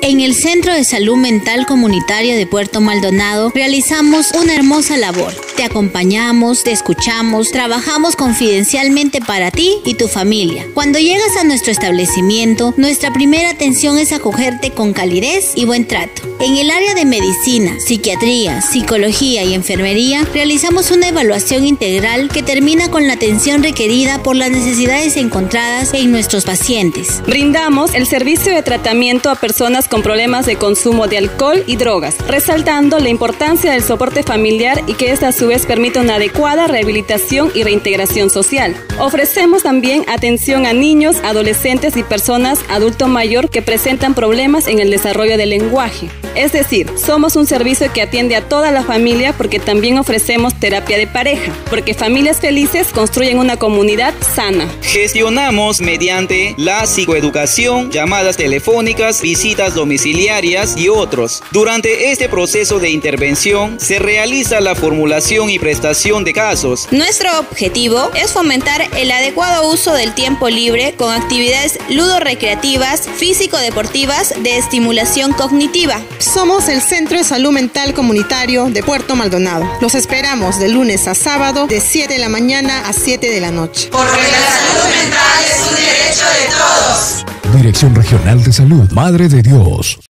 En el Centro de Salud Mental Comunitario de Puerto Maldonado realizamos una hermosa labor. Te acompañamos, te escuchamos, trabajamos confidencialmente para ti y tu familia. Cuando llegas a nuestro establecimiento, nuestra primera atención es acogerte con calidez y buen trato. En el área de medicina, psiquiatría, psicología y enfermería, realizamos una evaluación integral que termina con la atención requerida por las necesidades encontradas en nuestros pacientes. Brindamos el servicio de tratamiento a personas con problemas de consumo de alcohol y drogas, resaltando la importancia del soporte familiar y que esta a su vez permite una adecuada rehabilitación y reintegración social. Ofrecemos también atención a niños, adolescentes y personas adulto mayor que presentan problemas en el desarrollo del lenguaje. Es decir, somos un servicio que atiende a toda la familia porque también ofrecemos terapia de pareja, porque familias felices construyen una comunidad sana. Gestionamos mediante la psicoeducación, llamadas telefónicas, visitas domiciliarias y otros. Durante este proceso de intervención se realiza la formulación y prestación de casos. Nuestro objetivo es fomentar el adecuado uso del tiempo libre con actividades ludo-recreativas, físico-deportivas de estimulación cognitiva. Somos el Centro de Salud Mental Comunitario de Puerto Maldonado. Los esperamos de lunes a sábado de 7 de la mañana a 7 de la noche. Porque la salud mental es un derecho de todos. Dirección Regional de Salud, Madre de Dios.